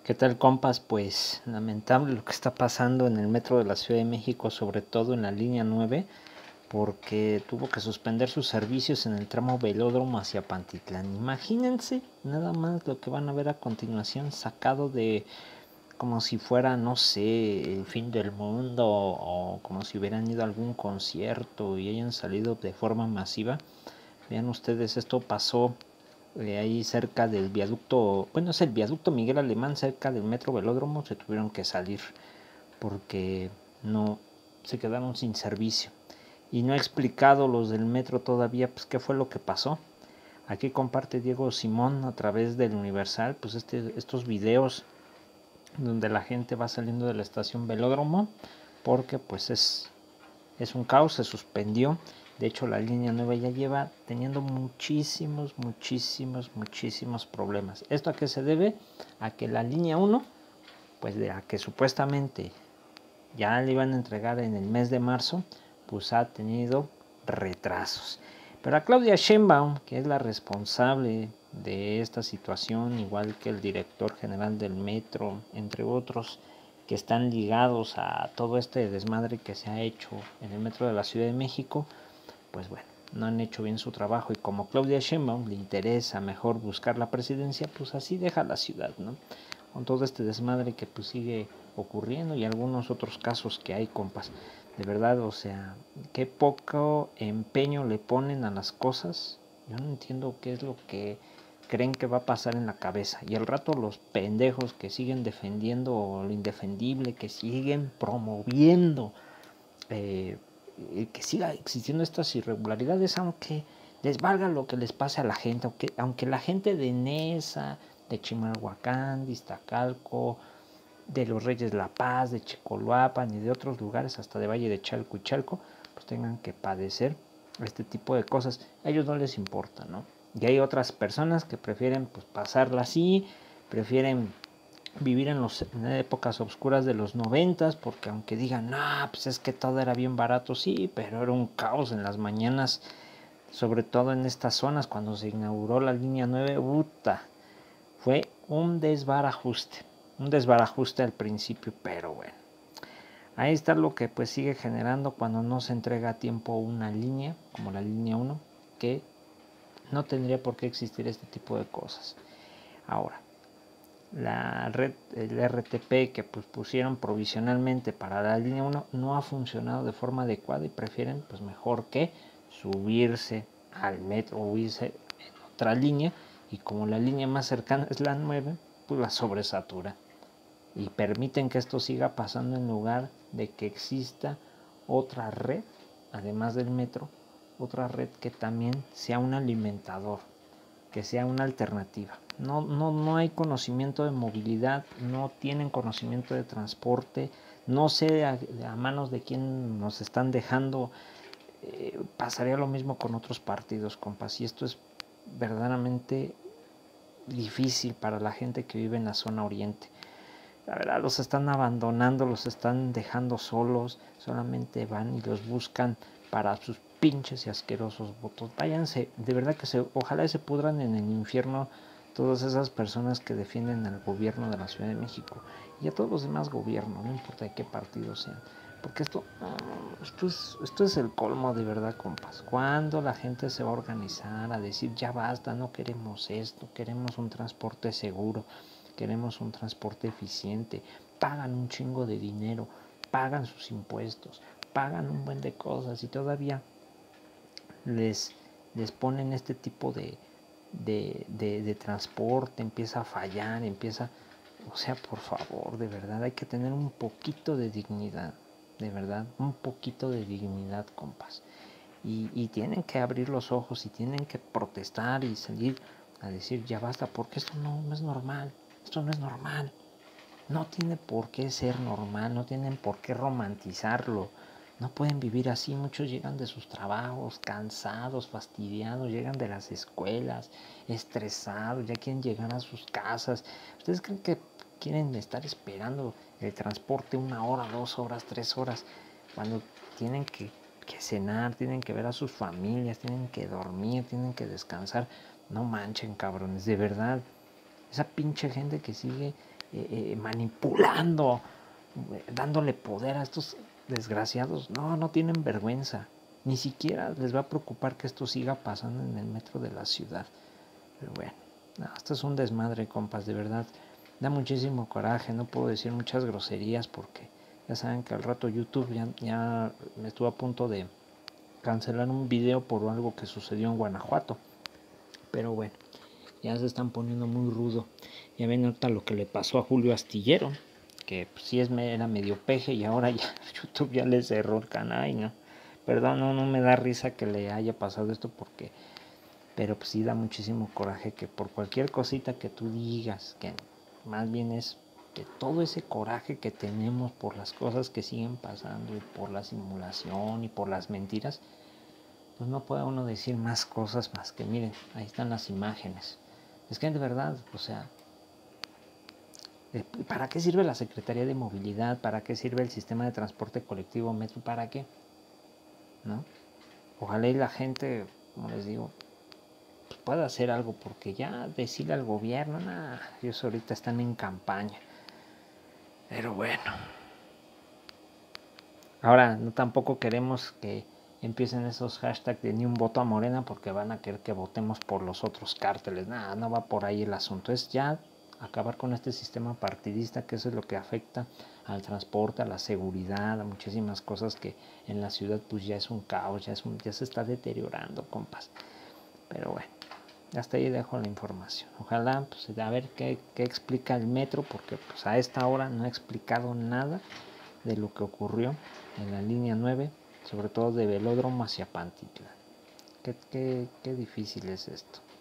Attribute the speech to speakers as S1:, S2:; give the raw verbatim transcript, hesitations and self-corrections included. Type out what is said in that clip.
S1: ¿Qué tal, compas? Pues lamentable lo que está pasando en el metro de la Ciudad de México, sobre todo en la línea nueve, porque tuvo que suspender sus servicios en el tramo Velódromo hacia Pantitlán. Imagínense nada más lo que van a ver a continuación, sacado de como si fuera, no sé, el fin del mundo, o como si hubieran ido a algún concierto y hayan salido de forma masiva. Vean ustedes, esto pasó eh, ahí cerca del viaducto, bueno, es el viaducto Miguel Alemán, cerca del metro Velódromo. Se tuvieron que salir porque no se quedaron sin servicio. Y no he explicado los del metro todavía, pues qué fue lo que pasó. Aquí comparte Diego Simón a través del Universal, pues este, estos videos donde la gente va saliendo de la estación Velódromo, porque pues es, es un caos, se suspendió. De hecho, la línea nueve ya lleva teniendo muchísimos, muchísimos, muchísimos problemas. ¿Esto a qué se debe? A que la línea uno, pues de la que supuestamente ya le iban a entregar en el mes de marzo, pues ha tenido retrasos. Pero a Claudia Sheinbaum, que es la responsable de esta situación, igual que el director general del metro, entre otros, que están ligados a todo este desmadre que se ha hecho en el metro de la Ciudad de México, pues bueno, no han hecho bien su trabajo. Y como Claudia Sheinbaum le interesa mejor buscar la presidencia, pues así deja la ciudad, ¿no? Con todo este desmadre que pues sigue ocurriendo y algunos otros casos que hay, compas. De verdad, o sea, qué poco empeño le ponen a las cosas. Yo no entiendo qué es lo que creen que va a pasar en la cabeza. Y al rato los pendejos que siguen defendiendo lo indefendible, que siguen promoviendo eh, que siga existiendo estas irregularidades, aunque les valga lo que les pase a la gente, aunque, aunque la gente de Nesa, de Chimalhuacán, de Iztacalco, de los Reyes La Paz, de Chicoloapan y de otros lugares, hasta de Valle de Chalco y Chalco, pues tengan que padecer este tipo de cosas. A ellos no les importa, ¿no? Y hay otras personas que prefieren pues pasarla así, prefieren vivir en, los, en épocas oscuras de los noventas, porque aunque digan, no, pues es que todo era bien barato, sí, pero era un caos en las mañanas, sobre todo en estas zonas, cuando se inauguró la línea nueve, puta, fue un desbarajuste, un desbarajuste al principio, pero bueno. Ahí está lo que pues sigue generando cuando no se entrega a tiempo una línea, como la línea uno, que no tendría por qué existir este tipo de cosas. Ahora, la red, el R T P que pues pusieron provisionalmente para la línea uno no ha funcionado de forma adecuada y prefieren pues mejor que subirse al metro o irse en otra línea, y como la línea más cercana es la nueve, pues la sobresatura y permiten que esto siga pasando en lugar de que exista otra red, además del metro, otra red que también sea un alimentador, que sea una alternativa. No, no, no hay conocimiento de movilidad, no tienen conocimiento de transporte, no sé a, a manos de quién nos están dejando. Eh, pasaría lo mismo con otros partidos, compas, y esto es verdaderamente difícil para la gente que vive en la zona oriente. La verdad, los están abandonando, los están dejando solos, solamente van y los buscan para sus pinches y asquerosos votos. Váyanse, de verdad que se, ojalá se pudran en el infierno todas esas personas que defienden al gobierno de la Ciudad de México y a todos los demás gobiernos, no importa de qué partido sean. Porque esto, esto, es, esto es el colmo, de verdad, compas. Cuando la gente se va a organizar a decir, ya basta, no queremos esto, queremos un transporte seguro, queremos un transporte eficiente, pagan un chingo de dinero, pagan sus impuestos, pagan un buen de cosas y todavía les, les ponen este tipo de, de, de, de transporte, empieza a fallar, empieza... O sea, por favor, de verdad, hay que tener un poquito de dignidad, de verdad, un poquito de dignidad, compas. Y, y tienen que abrir los ojos y tienen que protestar y salir a decir, ya basta, porque esto no, no es normal, esto no es normal. No tiene por qué ser normal, no tienen por qué romantizarlo. No pueden vivir así, muchos llegan de sus trabajos cansados, fastidiados, llegan de las escuelas, estresados, ya quieren llegar a sus casas. ¿Ustedes creen que quieren estar esperando el transporte una hora, dos horas, tres horas, cuando tienen que, que cenar, tienen que ver a sus familias, tienen que dormir, tienen que descansar? No manchen, cabrones, de verdad. Esa pinche gente que sigue eh, eh, manipulando, eh, dándole poder a estos desgraciados. No, no tienen vergüenza. Ni siquiera les va a preocupar que esto siga pasando en el metro de la ciudad. Pero bueno, no, esto es un desmadre, compas, de verdad. Da muchísimo coraje, no puedo decir muchas groserías porque ya saben que al rato YouTube ya, ya me estuvo a punto de cancelar un video por algo que sucedió en Guanajuato. Pero bueno, ya se están poniendo muy rudo. Ya ven ahorita lo que le pasó a Julio Astillero, que pues, sí es, era medio peje y ahora ya YouTube ya le cerró el canal. Y no, perdón, no, no me da risa que le haya pasado esto porque, pero pues sí da muchísimo coraje que por cualquier cosita que tú digas, que más bien es de todo ese coraje que tenemos por las cosas que siguen pasando y por la simulación y por las mentiras, pues no puede uno decir más cosas más que miren, ahí están las imágenes. Es que de verdad, o sea, ¿para qué sirve la Secretaría de Movilidad? ¿Para qué sirve el sistema de transporte colectivo metro? ¿Para qué? ¿No? Ojalá y la gente, como les digo, pues pueda hacer algo, porque ya decirle al gobierno, nada, ellos ahorita están en campaña. Pero bueno. Ahora, no tampoco queremos que empiecen esos hashtags de ni un voto a Morena porque van a querer que votemos por los otros cárteles. Nada, no va por ahí el asunto. Es ya acabar con este sistema partidista, que eso es lo que afecta al transporte, a la seguridad, a muchísimas cosas que en la ciudad pues ya es un caos, ya, es un, ya se está deteriorando, compas. Pero bueno, hasta ahí dejo la información. Ojalá, pues, a ver qué, qué explica el metro, porque pues a esta hora no ha explicado nada de lo que ocurrió en la línea nueve, sobre todo de Velódromo hacia Pantitlán. Qué, qué, qué difícil es esto.